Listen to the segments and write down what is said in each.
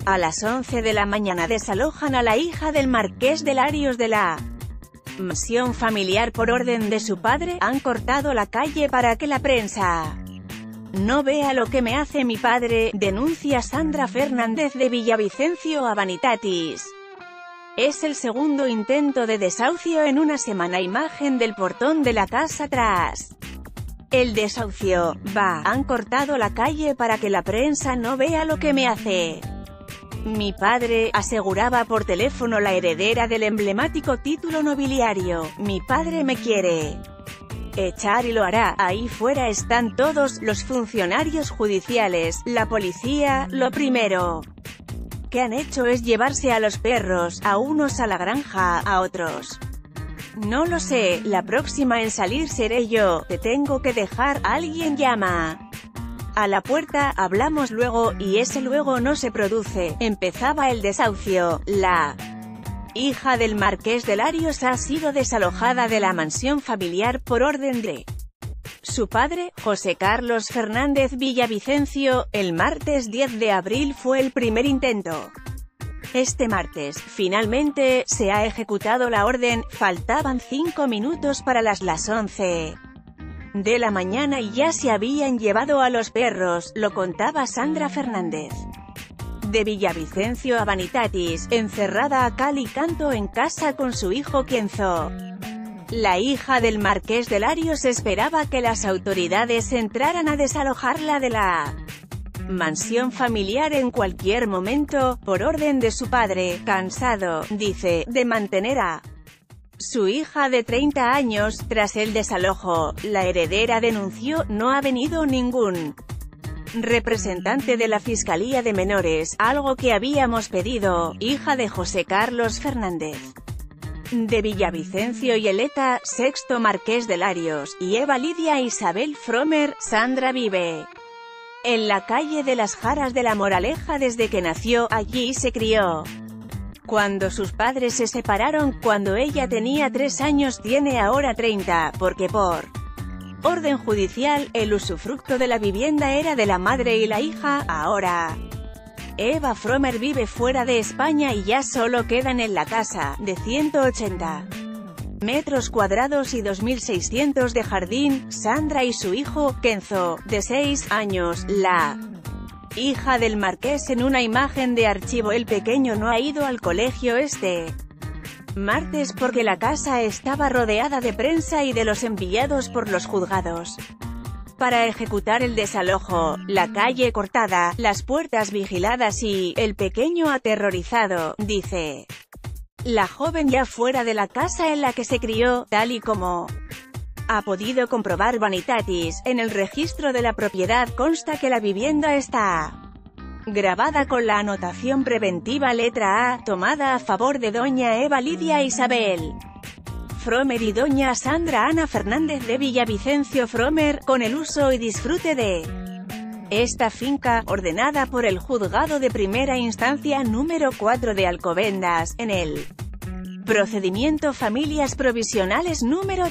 A las 11 de la mañana desalojan a la hija del marqués de Larios de la mansión familiar por orden de su padre. Han cortado la calle para que la prensa no vea lo que me hace mi padre, denuncia Sandra Fernández de Villavicencio a Vanitatis. Es el segundo intento de desahucio en una semana. Imagen del portón de la casa tras el desahucio. Han cortado la calle para que la prensa no vea lo que me hace mi padre, aseguraba por teléfono la heredera del emblemático título nobiliario. Mi padre me quiere echar y lo hará. Ahí fuera están todos los funcionarios judiciales, la policía. Lo primero que han hecho es llevarse a los perros, a unos a la granja, a otros no lo sé. La próxima en salir seré yo. Te tengo que dejar. Alguien llama a la puerta, hablamos luego, y ese luego no se produce. Empezaba el desahucio. La hija del marqués de Larios ha sido desalojada de la mansión familiar por orden de su padre, José Carlos Fernández Villavicencio. El martes 10 de abril fue el primer intento. Este martes, finalmente, se ha ejecutado la orden. Faltaban 5 minutos para las 11 de la mañana y ya se habían llevado a los perros, lo contaba Sandra Fernández de Villavicencio a Vanitatis, encerrada a cal y canto en casa con su hijo Kenzo. La hija del marqués de Larios esperaba que las autoridades entraran a desalojarla de la mansión familiar en cualquier momento, por orden de su padre, cansado, dice, de mantener a su hija de 30 años. Tras el desalojo, la heredera denunció: no ha venido ningún representante de la Fiscalía de Menores, algo que habíamos pedido. Hija de José Carlos Fernández de Villavicencio y Eleta, sexto marqués de Larios, y Eva Lidia Isabel Fromer. Sandra vive en la calle de las Jaras de La Moraleja desde que nació. Allí se crió. Cuando sus padres se separaron, cuando ella tenía 3 años, tiene ahora 30, porque por orden judicial, el usufructo de la vivienda era de la madre y la hija. Ahora Eva Fromer vive fuera de España y ya solo quedan en la casa, de 180 metros cuadrados y 2.600 de jardín, Sandra y su hijo, Kenzo, de 6 años, la hija del marqués. En una imagen de archivo, el pequeño no ha ido al colegio este martes porque la casa estaba rodeada de prensa y de los enviados por los juzgados para ejecutar el desalojo, la calle cortada, las puertas vigiladas y el pequeño aterrorizado, dice la joven ya fuera de la casa en la que se crió, tal y como ha podido comprobar Vanitatis. En el registro de la propiedad consta que la vivienda está grabada con la anotación preventiva letra A, tomada a favor de doña Eva Lidia Isabel Fromer y doña Sandra Ana Fernández de Villavicencio Fromer, con el uso y disfrute de esta finca, ordenada por el Juzgado de Primera Instancia número 4 de Alcobendas, en el procedimiento Familias Provisionales número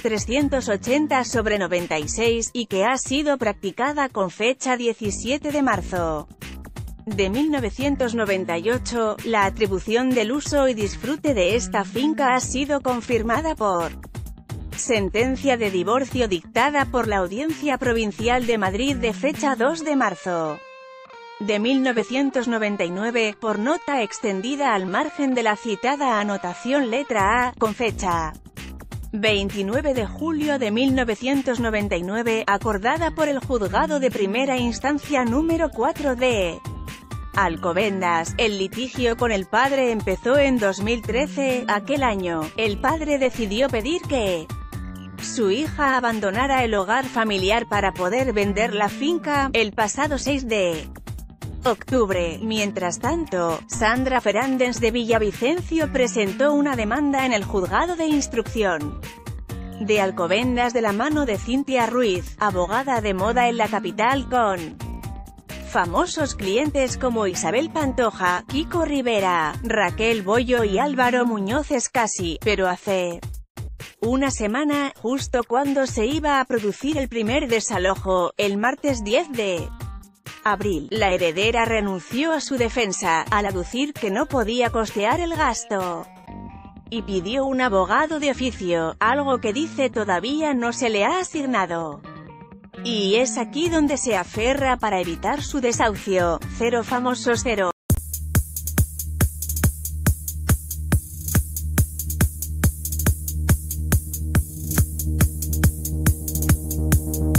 380/96, y que ha sido practicada con fecha 17 de marzo de 1998, la atribución del uso y disfrute de esta finca ha sido confirmada por sentencia de divorcio dictada por la Audiencia Provincial de Madrid de fecha 2 de marzo de 1999, por nota extendida al margen de la citada anotación letra A, con fecha 29 de julio de 1999, acordada por el Juzgado de Primera Instancia número 4 de Alcobendas. El litigio con el padre empezó en 2013. Aquel año, el padre decidió pedir que su hija abandonara el hogar familiar para poder vender la finca, el pasado 6 de octubre. Mientras tanto, Sandra Fernández de Villavicencio presentó una demanda en el Juzgado de Instrucción de Alcobendas de la mano de Cintia Ruiz, abogada de moda en la capital, con famosos clientes como Isabel Pantoja, Kiko Rivera, Raquel Bollo y Álvaro Muñoz Escasi, pero hace una semana, justo cuando se iba a producir el primer desalojo, el martes 10 de Abril, la heredera renunció a su defensa, al aducir que no podía costear el gasto. Y pidió un abogado de oficio, algo que dice todavía no se le ha asignado. Y es aquí donde se aferra para evitar su desahucio. Cero famosos, cero.